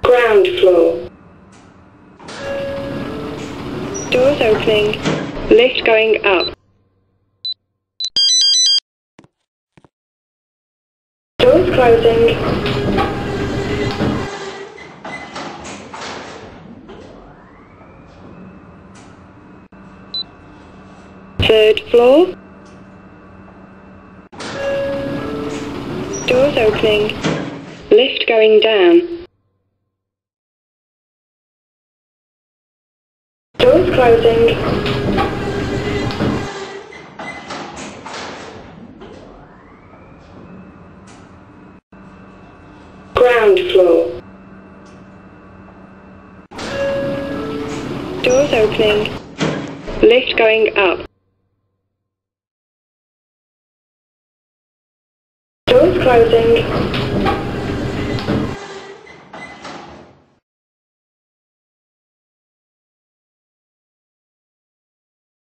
Ground floor. Doors opening. Lift going up. Doors closing. Third floor. Doors opening. Lift going down. Doors closing. Ground floor. Doors opening. Lift going up. Doors closing.